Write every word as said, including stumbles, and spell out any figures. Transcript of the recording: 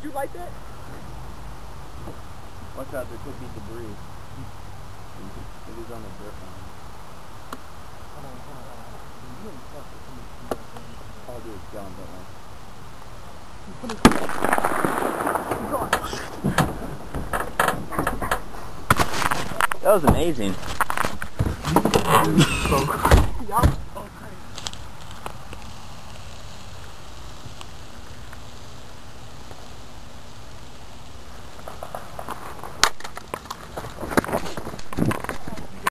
Would you like that? Watch out, there could be debris. It is on the drift line. Hold on, hold on, hold on. I'll do it down, don't I? That was amazing. Yup.